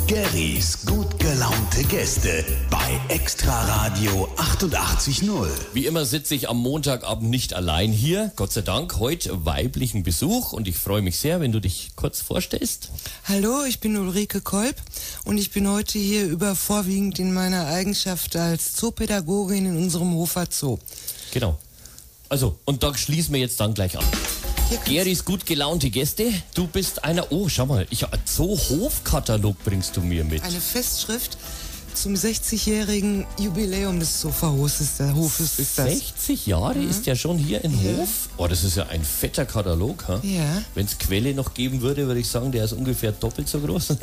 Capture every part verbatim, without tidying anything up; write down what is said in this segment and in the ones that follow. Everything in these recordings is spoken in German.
Gerrys gut gelaunte Gäste bei Extra Radio achtundachtzig null. Wie immer sitze ich am Montagabend nicht allein hier. Gott sei Dank heute weiblichen Besuch und ich freue mich sehr, wenn du dich kurz vorstellst. Hallo, ich bin Ulrike Kolb und ich bin heute hier über vorwiegend in meiner Eigenschaft als Zoopädagogin in unserem Hofer Zoo. Genau. Also, und da schließen wir jetzt dann gleich an. Gerrys gut gelaunte Gäste. Du bist einer, oh, schau mal, ich, Zoo-Hofkatalog bringst du mir mit. Eine Festschrift zum sechzigjährigen Jubiläum des Sofa-Hofes Hofes ist das. sechzig Jahre mhm. ist ja schon hier in Ja. Hof. Oh, das ist ja ein fetter Katalog. Ha? Ja. Wenn es Quelle noch geben würde, würde ich sagen, der ist ungefähr doppelt so groß.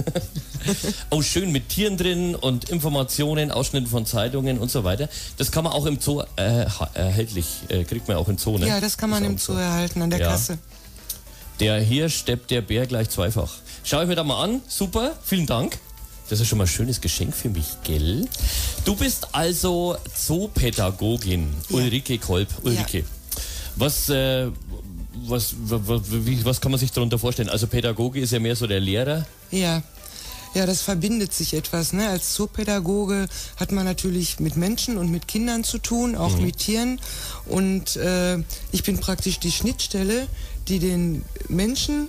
Oh, schön mit Tieren drin und Informationen, Ausschnitten von Zeitungen und so weiter. Das kann man auch im Zoo äh, erhältlich, äh, kriegt man auch im Zoo, ne? Ja, das kann man Ist im auch Zoo so. erhalten, an der Ja. Kasse. Der Hirsch steppt der Bär gleich zweifach. Schau ich mir da mal an. Super, vielen Dank. Das ist schon mal ein schönes Geschenk für mich, gell? Du bist also Zoopädagogin, Ja. Ulrike Kolb. Ulrike, Ja. was, äh, was, was, wie, was kann man sich darunter vorstellen? Also Pädagoge ist ja mehr so der Lehrer. Ja. Ja, das verbindet sich etwas. Ne? Als Zoopädagoge hat man natürlich mit Menschen und mit Kindern zu tun, auch Mhm. mit Tieren. Und äh, ich bin praktisch die Schnittstelle, die den Menschen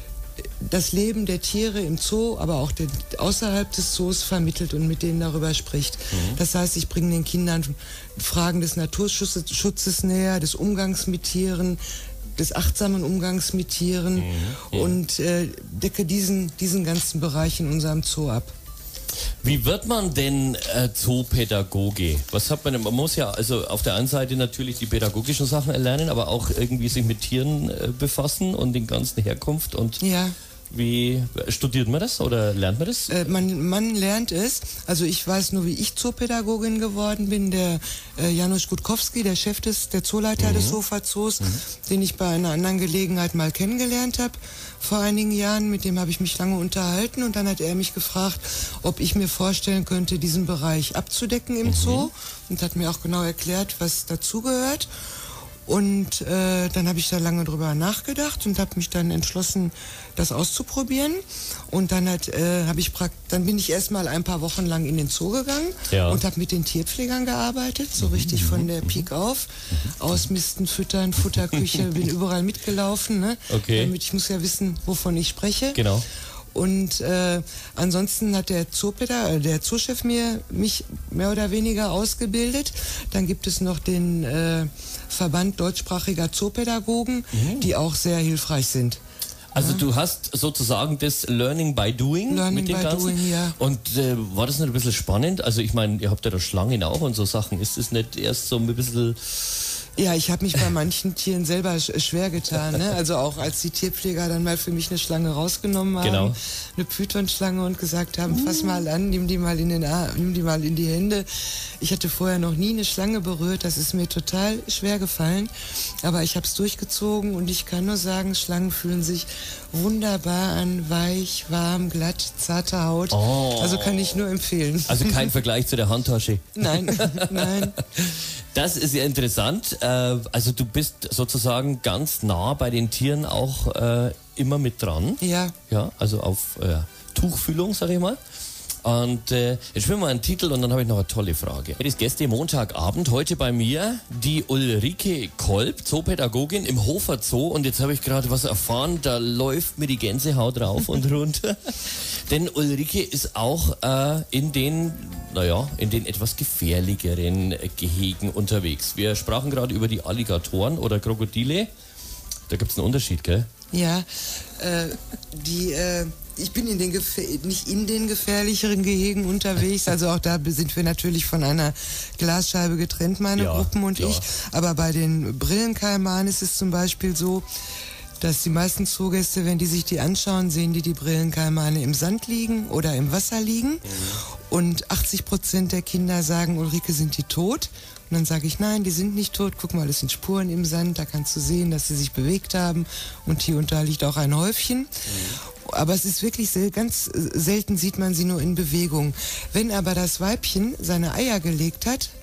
das Leben der Tiere im Zoo, aber auch den, außerhalb des Zoos vermittelt und mit denen darüber spricht. Mhm. Das heißt, ich bringe den Kindern Fragen des Naturschutzes Schutzes näher, des Umgangs mit Tieren, des achtsamen Umgangs mit Tieren Mhm. und äh, decke diesen, diesen ganzen Bereich in unserem Zoo ab. Wie wird man denn äh, Zoopädagoge? Was hat man denn? Man muss ja also auf der einen Seite natürlich die pädagogischen Sachen erlernen, aber auch irgendwie sich mit Tieren äh, befassen und den ganzen Herkunft und Ja. wie studiert man das oder lernt man das? Äh, man, man lernt es. Also ich weiß nur, wie ich Zoopädagogin geworden bin. Der äh, Janusz Gutkowski, der Chef des, der Zooleiter Mhm. des Hofer Zoos, mhm. den ich bei einer anderen Gelegenheit mal kennengelernt habe vor einigen Jahren. Mit dem habe ich mich lange unterhalten und dann hat er mich gefragt, ob ich mir vorstellen könnte, diesen Bereich abzudecken im mhm. Zoo und hat mir auch genau erklärt, was dazugehört. Und äh, dann habe ich da lange drüber nachgedacht und habe mich dann entschlossen, das auszuprobieren. Und dann hat, äh, habe ich prakt dann bin ich erstmal ein paar Wochen lang in den Zoo gegangen Ja. und habe mit den Tierpflegern gearbeitet, so richtig von der Pik auf. Ausmisten, füttern, Futterküche, bin überall mitgelaufen, ne? Okay. Damit ich muss ja wissen, wovon ich spreche. Genau. Und äh, ansonsten hat der Zoopädagoge, äh, der Zoochef mir mich mehr oder weniger ausgebildet. Dann gibt es noch den äh, Verband deutschsprachiger Zoopädagogen, Mhm. die auch sehr hilfreich sind. Also du hast sozusagen das Learning by Doing Learning mit dem by Ganzen. doing, ja. Und äh, war das nicht ein bisschen spannend? Also ich meine, ihr habt ja da Schlangen auch und so Sachen. Ist das nicht erst so ein bisschen... Ja, ich habe mich bei manchen Tieren selber sch schwer getan. Ne? Also auch als die Tierpfleger dann mal für mich eine Schlange rausgenommen haben, Genau. eine Pythonschlange und gesagt haben, fass mal an, nimm die mal in den Ar nimm die mal in die Hände. Ich hatte vorher noch nie eine Schlange berührt, das ist mir total schwer gefallen, aber ich habe es durchgezogen und ich kann nur sagen, Schlangen fühlen sich wunderbar an, weich, warm, glatt, zarte Haut. Oh. Also kann ich nur empfehlen. Also kein Vergleich zu der Handtasche. Nein, nein. Das ist ja interessant. Äh, also du bist sozusagen ganz nah bei den Tieren auch äh, immer mit dran. Ja. Ja, also auf äh, Tuchfühlung, sag ich mal. Und äh, jetzt spielen wir mal einen Titel und dann habe ich noch eine tolle Frage. Das Gäste Montagabend, heute bei mir die Ulrike Kolb, Zoopädagogin im Hofer Zoo. Und jetzt habe ich gerade was erfahren, da läuft mir die Gänsehaut rauf und runter. Denn Ulrike ist auch äh, in den, naja, in den etwas gefährlicheren äh, Gehegen unterwegs. Wir sprachen gerade über die Alligatoren oder Krokodile. Da gibt es einen Unterschied, gell? Ja, äh, die, äh, ich bin in den Gefä- nicht in den gefährlicheren Gehegen unterwegs, also auch da sind wir natürlich von einer Glasscheibe getrennt, meine Ja, Gruppen und klar. ich. Aber bei den Brillenkaimanen ist es zum Beispiel so, dass die meisten Zoogäste, wenn die sich die anschauen, sehen die die Brillenkaimane im Sand liegen oder im Wasser liegen. Mhm. Und achtzig Prozent der Kinder sagen, Ulrike, sind die tot? Und dann sage ich, nein, die sind nicht tot. Guck mal, das sind Spuren im Sand, da kannst du sehen, dass sie sich bewegt haben. Und hier und da liegt auch ein Häufchen. Mhm. Aber es ist wirklich sel- ganz selten sieht man sie nur in Bewegung. Wenn aber das Weibchen seine Eier gelegt hat,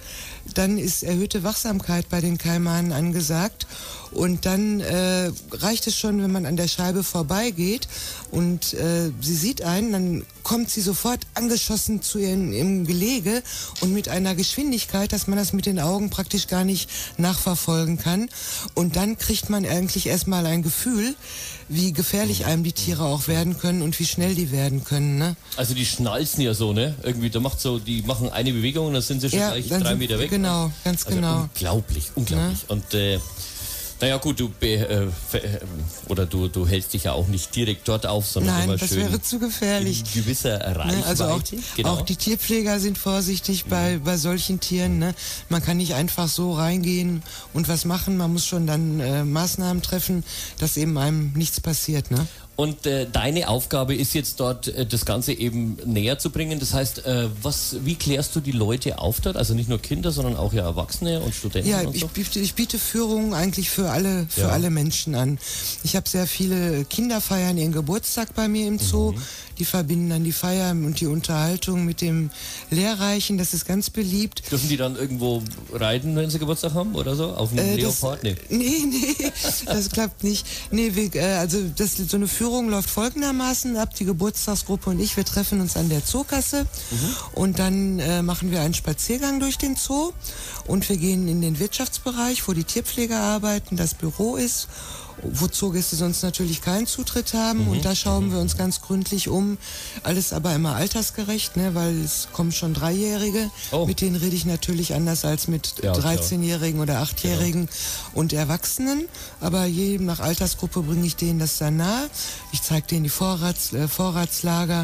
dann ist erhöhte Wachsamkeit bei den Kaimanen angesagt. Und dann äh, reicht es schon, wenn man an der Scheibe vorbeigeht und äh, sie sieht einen, dann kommt sie sofort angeschossen zu ihrem im Gelege und mit einer Geschwindigkeit, dass man das mit den Augen praktisch gar nicht nachverfolgen kann. Und dann kriegt man eigentlich erstmal ein Gefühl, wie gefährlich einem die Tiere auch werden können und wie schnell die werden können. Ne? Also die schnalzen ja so, ne? Irgendwie, da macht so, die machen eine Bewegung und dann sind sie schon Ja, gleich dann drei sind- Meter weg. genau, ganz also genau. Unglaublich, unglaublich. Und äh, naja gut, du be, äh, fe- äh, oder du, du hältst dich ja auch nicht direkt dort auf, sondern Nein, immer das schön wäre zu gefährlich. in gewisser Reichweite. Ne, also auch, genau. auch die Tierpfleger sind vorsichtig bei, bei solchen Tieren. Ne? Man kann nicht einfach so reingehen und was machen. Man muss schon dann äh, Maßnahmen treffen, dass eben einem nichts passiert. Ne? Und äh, deine Aufgabe ist jetzt dort, äh, das Ganze eben näher zu bringen. Das heißt, äh, was, wie klärst du die Leute auf dort? Also nicht nur Kinder, sondern auch ja Erwachsene und Studenten Ja, und ich so? biete, ich biete Führungen eigentlich für alle, für Ja. alle Menschen an. Ich habe sehr viele Kinder feiern ihren Geburtstag bei mir im Zoo. Mhm. Die verbinden dann die Feier und die Unterhaltung mit dem Lehrreichen. Das ist ganz beliebt. Dürfen die dann irgendwo reiten, wenn sie Geburtstag haben oder so? Auf einem Äh, das- Leopard? Nee. Nee, nee, das klappt nicht. Nee, wir, äh, also das, so eine Führung läuft folgendermaßen ab. Die Geburtstagsgruppe und ich, wir treffen uns an der Zookasse und dann äh, machen wir einen Spaziergang durch den Zoo und wir gehen in den Wirtschaftsbereich, wo die Tierpfleger arbeiten, das Büro ist, wo Zoogäste sonst natürlich keinen Zutritt haben und da schauen wir uns ganz gründlich um. Alles aber immer altersgerecht, ne, weil es kommen schon Dreijährige, Oh. mit denen rede ich natürlich anders als mit Ja, klar. dreizehnjährigen oder achtjährigen und Erwachsenen, aber je nach Altersgruppe bringe ich denen das dann nahe. Ich zeige denen die Vorrats, äh, Vorratslager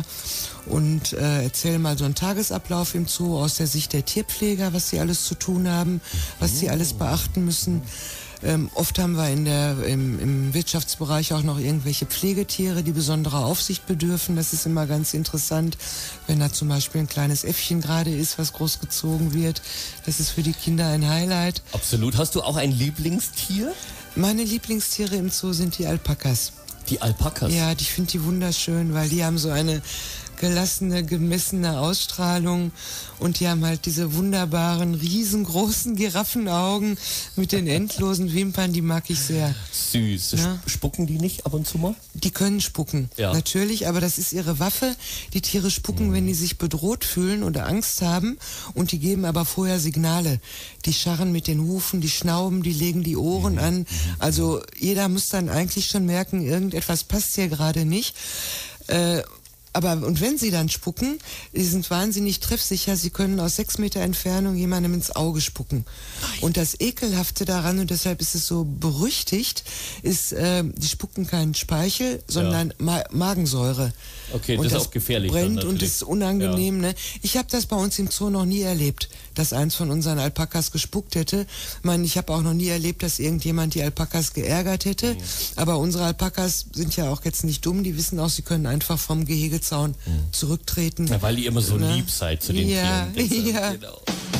und äh, erzähle mal so einen Tagesablauf im Zoo aus der Sicht der Tierpfleger, was sie alles zu tun haben, was sie alles beachten müssen. Ähm, oft haben wir in der, im, im Wirtschaftsbereich auch noch irgendwelche Pflegetiere, die besonderer Aufsicht bedürfen. Das ist immer ganz interessant, wenn da zum Beispiel ein kleines Äffchen gerade ist, was großgezogen wird. Das ist für die Kinder ein Highlight. Absolut. Hast du auch ein Lieblingstier? Meine Lieblingstiere im Zoo sind die Alpakas. Die Alpakas. Ja, ich finde die wunderschön, weil die haben so eine gelassene, gemessene Ausstrahlung und die haben halt diese wunderbaren, riesengroßen Giraffenaugen mit den endlosen Wimpern, die mag ich sehr. Süß. Ja. Sp- Spucken die nicht ab und zu mal? Die können spucken, Ja. natürlich, aber das ist ihre Waffe. Die Tiere spucken, wenn die sich bedroht fühlen oder Angst haben und die geben aber vorher Signale. Die scharren mit den Hufen, die schnauben, die legen die Ohren an. Also jeder muss dann eigentlich schon merken, irgendetwas passt hier gerade nicht. Äh, Aber, und wenn sie dann spucken, die sind wahnsinnig treffsicher, sie können aus sechs Meter Entfernung jemandem ins Auge spucken. Und das Ekelhafte daran, und deshalb ist es so berüchtigt, ist, äh, die spucken keinen Speichel, sondern Ma Magensäure. Okay, und das ist auch gefährlich dann brennt und natürlich. ist unangenehm. Ne? Ich habe das bei uns im Zoo noch nie erlebt, dass eins von unseren Alpakas gespuckt hätte. Ich meine, ich habe auch noch nie erlebt, dass irgendjemand die Alpakas geärgert hätte. Mhm. Aber unsere Alpakas sind ja auch jetzt nicht dumm, die wissen auch, sie können einfach vom Gehegezaun zurücktreten. Ja, weil ihr immer so Ne? lieb seid zu den Ja, Tieren. Deshalb, ja. Genau.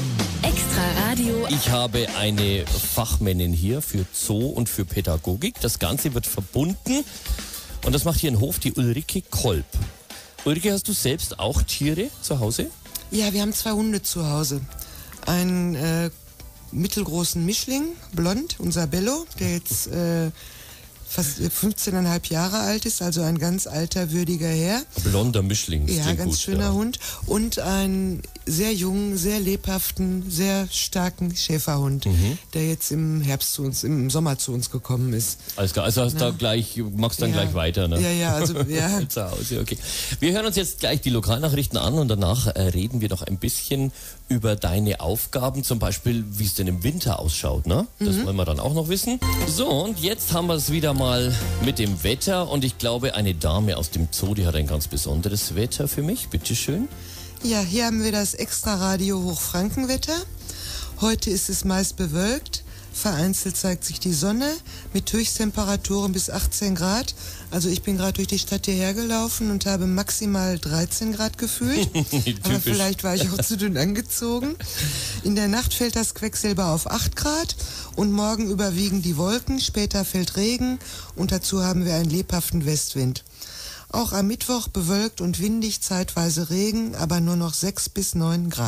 Extra Radio. Ich habe eine Fachmännin hier für Zoo und für Pädagogik. Das Ganze wird verbunden und das macht hier in Hof die Ulrike Kolb. Ulrike, hast du selbst auch Tiere zu Hause? Ja, wir haben zwei Hunde zu Hause. Einen äh, mittelgroßen Mischling, blond, unser Bello, der jetzt äh, fast fünfzehneinhalb Jahre alt ist, also ein ganz alter, würdiger Herr. Blonder Mischling. das Ja, klingt ganz gut, schöner ja. Hund. Und einen sehr jungen, sehr lebhaften, sehr starken Schäferhund, Mhm. der jetzt im Herbst zu uns, im Sommer zu uns gekommen ist. Alles klar, also hast da gleich, machst dann Ja. gleich weiter, ne? Ja, ja, also, ja. Zu Hause, okay. Wir hören uns jetzt gleich die Lokalnachrichten an und danach äh, reden wir noch ein bisschen über deine Aufgaben, zum Beispiel, wie es denn im Winter ausschaut, ne? Das wollen wir dann auch noch wissen. So, und jetzt haben wir es wieder mal mit dem Wetter und ich glaube, eine Dame aus dem Zoo, die hat ein ganz besonderes Wetter für mich. Bitteschön. Ja, hier haben wir das Extra-Radio Hochfrankenwetter. Heute ist es meist bewölkt. Vereinzelt zeigt sich die Sonne mit Höchsttemperaturen bis achtzehn Grad. Also ich bin gerade durch die Stadt hierher gelaufen und habe maximal dreizehn Grad gefühlt. Aber Typisch. vielleicht war ich auch zu dünn angezogen. In der Nacht fällt das Quecksilber auf acht Grad und morgen überwiegen die Wolken. Später fällt Regen und dazu haben wir einen lebhaften Westwind. Auch am Mittwoch bewölkt und windig, zeitweise Regen, aber nur noch sechs bis neun Grad.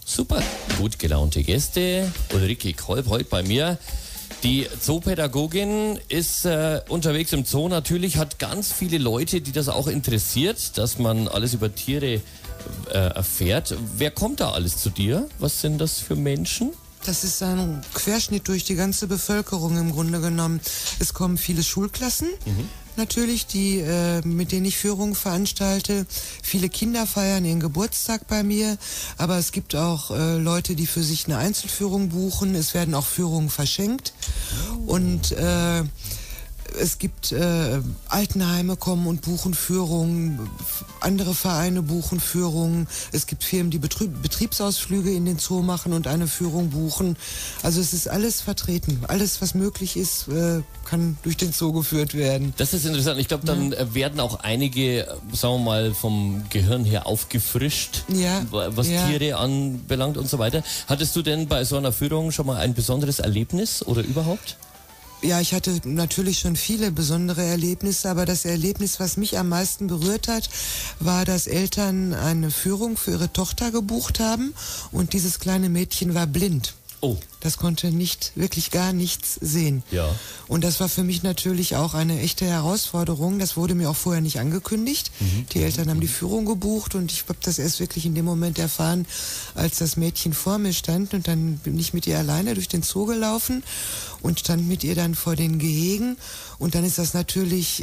Super, gut gelaunte Gäste. Ulrike Kolb heute bei mir. Die Zoopädagogin ist äh, unterwegs im Zoo. Natürlich hat ganz viele Leute, die das auch interessiert, dass man alles über Tiere äh, erfährt. Wer kommt da alles zu dir? Was sind das für Menschen? Das ist ein Querschnitt durch die ganze Bevölkerung im Grunde genommen. Es kommen viele Schulklassen, mhm. natürlich, die, äh, mit denen ich Führungen veranstalte. Viele Kinder feiern ihren Geburtstag bei mir, aber es gibt auch äh, Leute, die für sich eine Einzelführung buchen. Es werden auch Führungen verschenkt und äh, es gibt äh, Altenheime kommen und buchen Führungen, andere Vereine buchen Führungen. Es gibt Firmen, die Betrieb, Betriebsausflüge in den Zoo machen und eine Führung buchen. Also es ist alles vertreten. Alles, was möglich ist, äh, kann durch den Zoo geführt werden. Das ist interessant. Ich glaube, dann ja. werden auch einige, sagen wir mal, vom Gehirn her aufgefrischt, ja. was ja. Tiere anbelangt und so weiter. Hattest du denn bei so einer Führung schon mal ein besonderes Erlebnis oder überhaupt? Ja, ich hatte natürlich schon viele besondere Erlebnisse, aber das Erlebnis, was mich am meisten berührt hat, war, dass Eltern eine Führung für ihre Tochter gebucht haben und dieses kleine Mädchen war blind. Oh. Das konnte nicht, wirklich gar nichts sehen. Ja. Und das war für mich natürlich auch eine echte Herausforderung. Das wurde mir auch vorher nicht angekündigt. Mhm. Die Eltern haben die Führung gebucht und ich habe das erst wirklich in dem Moment erfahren, als das Mädchen vor mir stand und dann bin ich mit ihr alleine durch den Zoo gelaufen und stand mit ihr dann vor den Gehegen und dann ist das natürlich,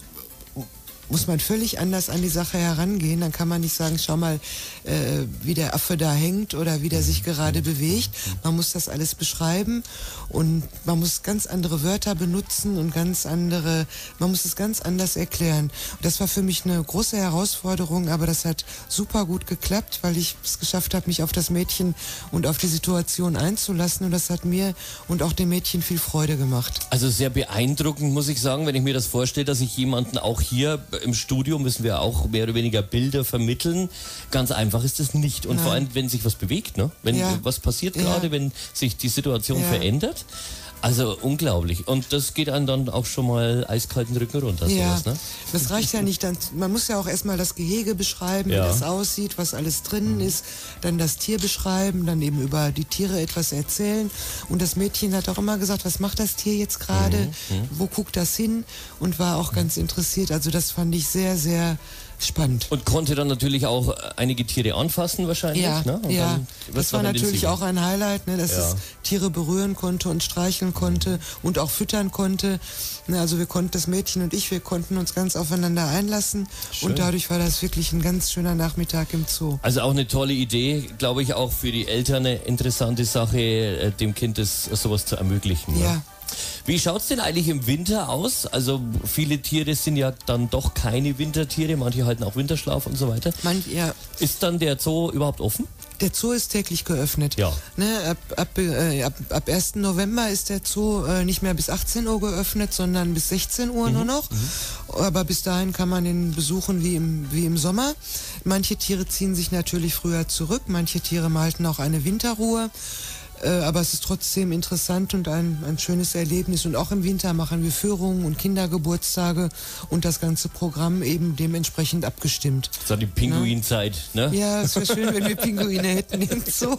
muss man völlig anders an die Sache herangehen. Dann kann man nicht sagen, schau mal, äh, wie der Affe da hängt oder wie der sich gerade bewegt. Man muss das alles beschreiben und man muss ganz andere Wörter benutzen und ganz andere, man muss es ganz anders erklären. Und das war für mich eine große Herausforderung, aber das hat super gut geklappt, weil ich es geschafft habe, mich auf das Mädchen und auf die Situation einzulassen und das hat mir und auch dem Mädchen viel Freude gemacht. Also sehr beeindruckend, muss ich sagen, wenn ich mir das vorstelle, dass ich jemanden auch hier im Studio müssen wir auch mehr oder weniger Bilder vermitteln. Ganz einfach ist es nicht. Und Nein. vor allem, wenn sich was bewegt, ne? Wenn ja. was passiert ja. gerade, wenn sich die Situation ja. verändert. Also unglaublich. Und das geht einem dann auch schon mal eiskalten Rücken runter. Ja, sowas, ne? Das reicht ja nicht. Dann, man muss ja auch erstmal das Gehege beschreiben, ja. wie das aussieht, was alles drin mhm. ist. Dann das Tier beschreiben, dann eben über die Tiere etwas erzählen. Und das Mädchen hat auch immer gesagt, was macht das Tier jetzt gerade? Mhm. Wo guckt das hin? Und war auch ganz interessiert. Also das fand ich sehr, sehr spannend. Und konnte dann natürlich auch einige Tiere anfassen wahrscheinlich. Ja, ne? Und ja. Dann, das war natürlich auch ein Highlight, ne, dass ja. es Tiere berühren konnte und streicheln konnte und auch füttern konnte. Ne, also wir konnten, das Mädchen und ich, wir konnten uns ganz aufeinander einlassen. Schön. Und dadurch war das wirklich ein ganz schöner Nachmittag im Zoo. Also auch eine tolle Idee, glaube ich, auch für die Eltern eine interessante Sache, dem Kind das, sowas zu ermöglichen. Ja. Ne? Wie schaut's denn eigentlich im Winter aus? Also viele Tiere sind ja dann doch keine Wintertiere, manche halten auch Winterschlaf und so weiter. Man, ja. Ist dann der Zoo überhaupt offen? Der Zoo ist täglich geöffnet. Ja. Ne, ab, ab, äh, ab, ab ersten November ist der Zoo äh, nicht mehr bis achtzehn Uhr geöffnet, sondern bis sechzehn Uhr mhm. nur noch. Mhm. Aber bis dahin kann man ihn besuchen wie im, wie im Sommer. Manche Tiere ziehen sich natürlich früher zurück, manche Tiere halten auch eine Winterruhe. Äh, aber es ist trotzdem interessant und ein, ein schönes Erlebnis. Und auch im Winter machen wir Führungen und Kindergeburtstage und das ganze Programm eben dementsprechend abgestimmt. So die Pinguinzeit, ne? Ja, es wäre schön, wenn wir Pinguine hätten im Zoo.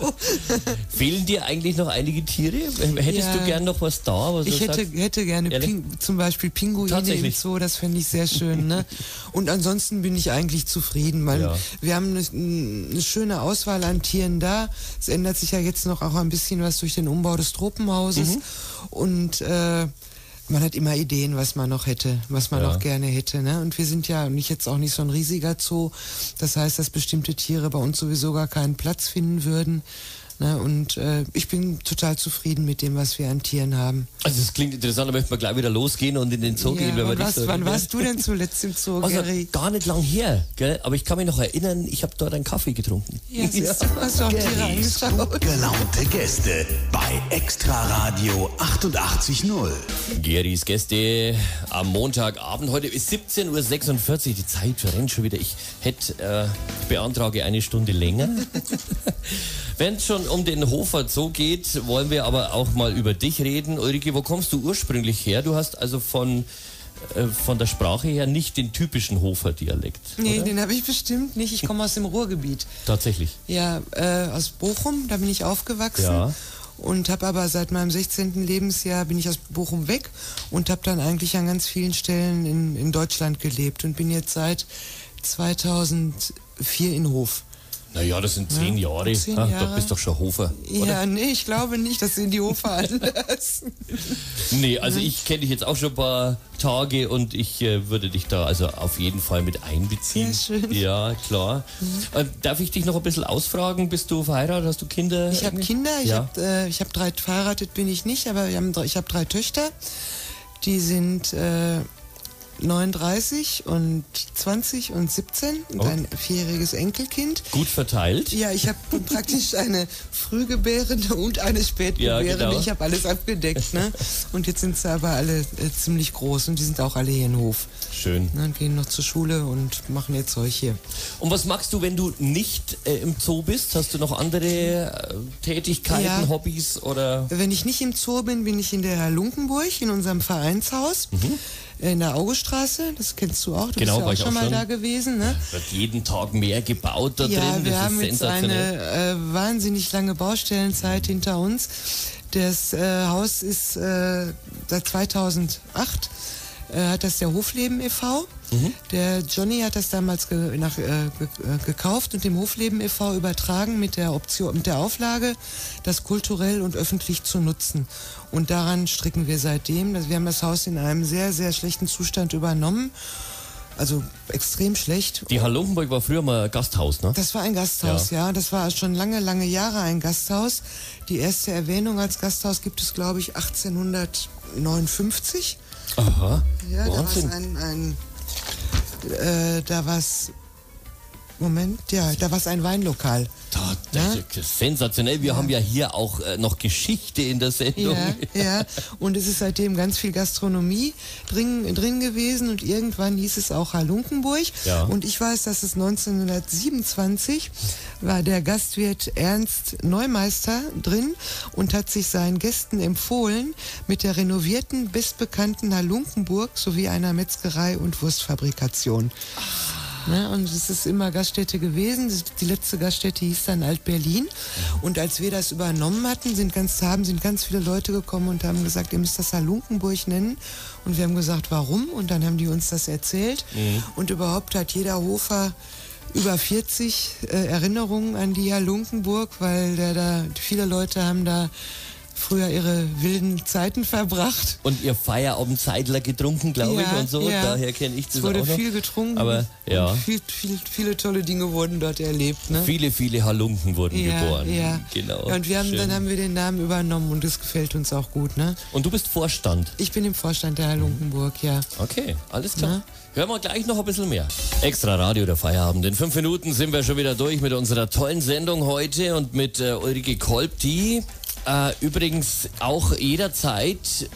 Fehlen dir eigentlich noch einige Tiere? Hättest ja. du gern noch was da? Was ich hätte, hätte gerne Ping, zum Beispiel Pinguine im Zoo, das fände ich sehr schön. Ne? Und ansonsten bin ich eigentlich zufrieden. Man, ja. Wir haben eine, eine schöne Auswahl an Tieren da. Es ändert sich ja jetzt noch auch ein bisschen was durch den Umbau des Tropenhauses mhm. und äh, man hat immer Ideen, was man noch hätte, was man ja. noch gerne hätte. Ne? Und wir sind ja nicht jetzt auch nicht so ein riesiger Zoo. Das heißt, dass bestimmte Tiere bei uns sowieso gar keinen Platz finden würden. Ne? Und äh, ich bin total zufrieden mit dem, was wir an Tieren haben. Also das klingt interessant, da möchten wir gleich wieder losgehen und in den Zoo ja, gehen. Wenn wir was, so wann warst du denn zuletzt im Zoo, also, Gary? Gar nicht lang her, gell? Aber ich kann mich noch erinnern, ich habe dort einen Kaffee getrunken. Ja, siehst du, hast du auch Tiere angeschaut. Gut gelaunte Gäste bei Extra Radio achtundachtzig null. Gerys Gäste am Montagabend. Heute ist siebzehn Uhr sechsundvierzig. Die Zeit verrennt schon wieder. Ich hätte, äh, beantrage eine Stunde länger. Wenn es schon um den Hofer Zoo geht, wollen wir aber auch mal über dich reden. Ulrike, wo kommst du ursprünglich her? Du hast also von äh, von der Sprache her nicht den typischen Hofer-Dialekt. Nee, oder? den habe ich bestimmt nicht. Ich komme aus dem Ruhrgebiet. Tatsächlich. Ja, äh, aus Bochum, da bin ich aufgewachsen. Ja. Und habe aber seit meinem sechzehnten Lebensjahr bin ich aus Bochum weg und habe dann eigentlich an ganz vielen Stellen in, in Deutschland gelebt und bin jetzt seit zweitausendvier in Hof. Naja, das sind zehn Ja, Jahre. zehn Ah, Jahre. Da bist doch schon Hofer. Oder? Ja, nee, ich glaube nicht, dass sie die Hofer anders. Nee, also ich kenne dich jetzt auch schon ein paar Tage und ich äh, würde dich da also auf jeden Fall mit einbeziehen. Sehr schön. Ja, klar. Äh, darf ich dich noch ein bisschen ausfragen? Bist du verheiratet? Hast du Kinder? Ich habe Kinder, ich Ja. habe äh, ich hab drei, verheiratet bin ich nicht, aber wir haben, drei- ich habe drei Töchter. Die sind äh, neununddreißig und zwanzig und siebzehn und Oh. ein vierjähriges Enkelkind. Gut verteilt? Ja, ich habe praktisch eine Frühgebärende und eine Spätgebärende. Ja, genau. Ich habe alles abgedeckt, ne? Und jetzt sind sie aber alle äh, ziemlich groß und die sind auch alle hier in Hof. Schön. Ne, und gehen noch zur Schule und machen ihr Zeug hier. Und was magst du, wenn du nicht äh, im Zoo bist? Hast du noch andere äh, Tätigkeiten, Ja. Hobbys oder? Wenn ich nicht im Zoo bin, bin ich in der Lunkenburg, in unserem Vereinshaus, in der Augustraße. Das kennst du auch. Du Mhm. Genau, bist ja war auch ich schon auch mal schon. da gewesen, ne? Wird jeden Tag mehr gebaut da Ja, drin? wir Das haben ist jetzt sensationell. eine äh, wahnsinnig lange Baustellenzeit hinter uns. Das äh, Haus ist äh, seit zweitausendacht äh, hat das der Hofleben e V. Mhm. Der Johnny hat das damals ge nach, äh, ge äh, gekauft und dem Hofleben e V übertragen mit der Option, mit der Auflage, das kulturell und öffentlich zu nutzen. Und daran stricken wir seitdem. Wir haben das Haus in einem sehr, sehr schlechten Zustand übernommen. Also extrem schlecht. Die Halunkenburg war früher mal Gasthaus, ne? Das war ein Gasthaus, ja. Das war schon lange, lange Jahre ein Gasthaus. Die erste Erwähnung als Gasthaus gibt es, glaube ich, achtzehnhundertneunundfünfzig. Aha, Ja, da war es Wahnsinn. ein, ein äh, da war es, Moment, ja, da war es ein Weinlokal. Da, das ist sensationell. Wir haben ja hier auch äh, noch Geschichte in der Sendung. Ja, ja. Und es ist seitdem ganz viel Gastronomie drin, drin gewesen und irgendwann hieß es auch Halunkenburg. Ja. Und ich weiß, dass es neunzehnhundertsiebenundzwanzig war der Gastwirt Ernst Neumeister drin und hat sich seinen Gästen empfohlen, mit der renovierten, bestbekannten Halunkenburg sowie einer Metzgerei und Wurstfabrikation. Ne, und es ist immer Gaststätte gewesen. Die letzte Gaststätte hieß dann Alt-Berlin. Und als wir das übernommen hatten, sind ganz, haben, sind ganz viele Leute gekommen und haben gesagt, ihr müsst das Halunkenburg nennen. Und wir haben gesagt, warum? Und dann haben die uns das erzählt. Mhm. Und überhaupt hat jeder Hofer über vierzig äh, Erinnerungen an die Halunkenburg, weil der da, viele Leute haben da früher ihre wilden Zeiten verbracht. Und ihr Feierabendzeitler getrunken, glaube ich, Ja, und so. ja. Daher kenne ich das Es wurde auch noch. viel getrunken. Aber ja, Und viel, viel, viele tolle Dinge wurden dort erlebt. Ne? viele, viele Halunken wurden Ja, geboren. ja. Genau. Ja, und wir haben, Schön. dann haben wir den Namen übernommen und das gefällt uns auch gut. Ne? Und du bist Vorstand. Ich bin im Vorstand der Halunkenburg, ja. Okay, alles klar. Hören wir gleich noch ein bisschen mehr. Extra Radio, der Feierabend. In fünf Minuten sind wir schon wieder durch mit unserer tollen Sendung heute und mit äh, Ulrike Kolb, die äh, übrigens auch jederzeit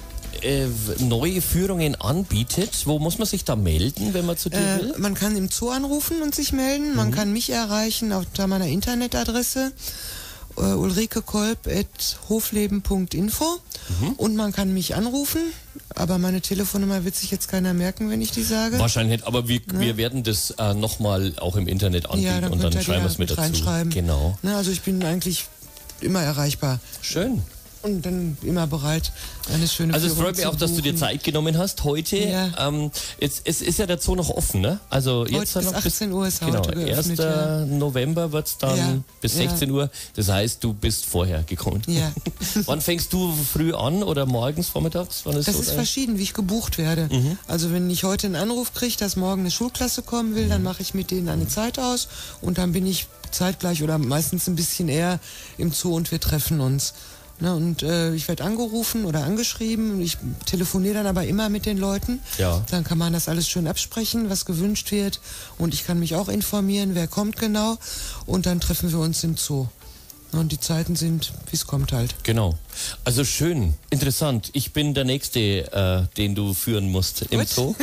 äh, neue Führungen anbietet. Wo muss man sich da melden, wenn man zu dir Äh, will? man kann im Zoo anrufen und sich melden. Man kann mich erreichen unter meiner Internetadresse äh, ulrikekolb at hofleben punkt info und man kann mich anrufen, aber meine Telefonnummer wird sich jetzt keiner merken, wenn ich die sage. Wahrscheinlich nicht, aber wir, wir werden das äh, nochmal auch im Internet anbieten Ja, dann und dann könnt ihr schreiben wir die es mit mit dazu. reinschreiben. Genau. Ne, also ich bin eigentlich immer erreichbar Schön. und dann immer bereit, eine schöne Also es Führung freut mich zu auch, dass du dir buchen. Zeit genommen hast heute. Ja. Ähm, jetzt, es ist ja der Zoo noch offen, ne? Also jetzt bis noch achtzehn Uhr ist er genau, heute geöffnet, erster November wird es dann Ja, bis ja. sechzehn Uhr. Das heißt, du bist vorher gekommen. Ja. Wann fängst du früh an oder morgens, vormittags? Wann ist Das so ist dein- verschieden, wie ich gebucht werde. Mhm. Also wenn ich heute einen Anruf kriege, dass morgen eine Schulklasse kommen will, dann mache ich mit denen eine Zeit aus und dann bin ich zeitgleich oder meistens ein bisschen eher im Zoo und wir treffen uns. Ne, und äh, ich werde angerufen oder angeschrieben und ich telefoniere dann aber immer mit den Leuten. Ja. Dann kann man das alles schön absprechen, was gewünscht wird und ich kann mich auch informieren, wer kommt genau und dann treffen wir uns im Zoo. Und die Zeiten sind, wie es kommt halt. Genau. Also schön, interessant. Ich bin der Nächste, äh, den du führen musst im Gut. Zoo.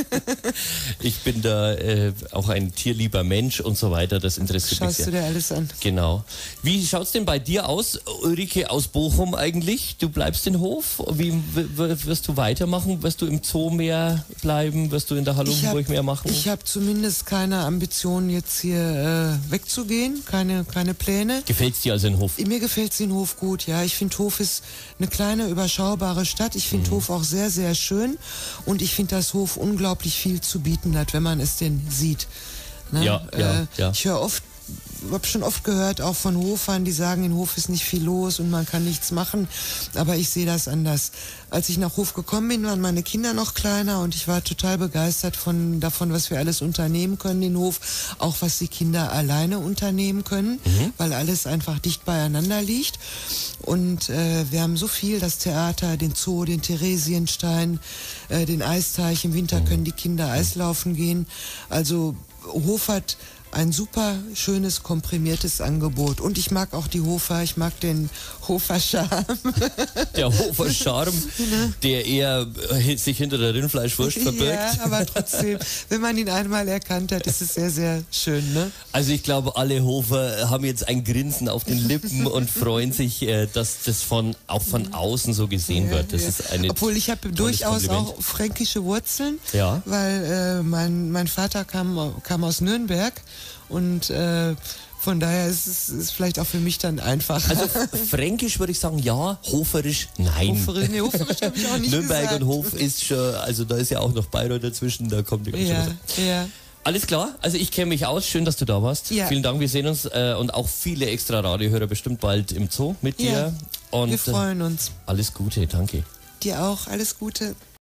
Ich bin da äh, auch ein tierlieber Mensch und so weiter. Das interessiert mich Schaust sehr. du dir alles an. Genau. Wie schaut's denn bei dir aus, Ulrike aus Bochum eigentlich? Du bleibst in Hof? Wie w- w- wirst du weitermachen? Wirst du im Zoo mehr bleiben? Wirst du in der Halunkenburg mehr machen? Ich habe zumindest keine Ambitionen, jetzt hier äh, wegzugehen, keine, keine Pläne. Gefällt's dir also in Hof? Mir gefällt in Hof gut, ja. Ich finde, Hof ist eine kleine, überschaubare Stadt. Ich finde Mhm. Hof auch sehr, sehr schön. Und ich finde, dass Hof unglaublich viel zu bieten hat, wenn man es denn sieht. Ne? Ja, ja, äh, ja. Ich höre oft, habe schon oft gehört, auch von Hofern, die sagen, in Hof ist nicht viel los und man kann nichts machen. Aber ich sehe das anders. Als ich nach Hof gekommen bin, waren meine Kinder noch kleiner und ich war total begeistert von, davon, was wir alles unternehmen können in Hof. Auch was die Kinder alleine unternehmen können, Mhm. weil alles einfach dicht beieinander liegt. Und äh, wir haben so viel, das Theater, den Zoo, den Theresienstein, äh, den Eisteich. Im Winter können die Kinder Eislaufen gehen. Also Hof hat ein super schönes, komprimiertes Angebot. Und ich mag auch die Hofer, ich mag den Hofer-Charme. Der Hofer Charme, der eher äh, sich hinter der Rindfleischwurst verbirgt. Ja, aber trotzdem, wenn man ihn einmal erkannt hat, ist es sehr, sehr schön, ne? Also ich glaube, alle Hofer haben jetzt ein Grinsen auf den Lippen und freuen sich, äh, dass das von auch von außen so gesehen wird. Das Ja. ist eine Obwohl ich habe tolles durchaus Kompliment. auch fränkische Wurzeln, Ja. weil äh, mein, mein Vater kam, kam aus Nürnberg und äh, von daher ist es ist vielleicht auch für mich dann einfach. Also fränkisch würde ich sagen ja, hoferisch nein. Hoferisch, nee, hoferisch habe ich auch nicht Nürnberg gesagt. und Hof ist schon, also da ist ja auch noch Bayreuth dazwischen, da kommt die ganze Ja, Sache. ja. Alles klar, also ich kenne mich aus, schön, dass du da warst. Ja. Vielen Dank, wir sehen uns äh, und auch viele extra Radiohörer bestimmt bald im Zoo mit dir. Ja, Und wir äh, freuen uns. alles Gute, danke. Dir auch, alles Gute.